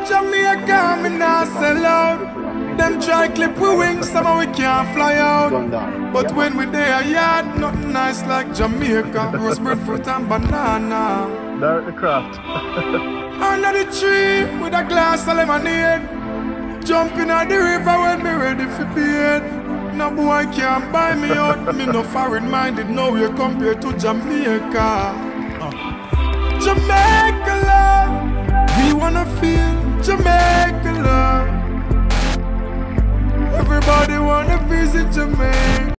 Jamaica, me nah sell out. Them try clip we wings, somehow we can't fly out. But when we there, yard, nothing nice like Jamaica. Roast bread, fruit and banana. Direct the craft. Under the tree with a glass of lemonade. Jumping at the river when me ready for bed. No boy can't buy me out. Me no foreign minded, no way compared to Jamaica. Jamaica love, we wanna feel Jamaica love. Everybody wanna visit Jamaica.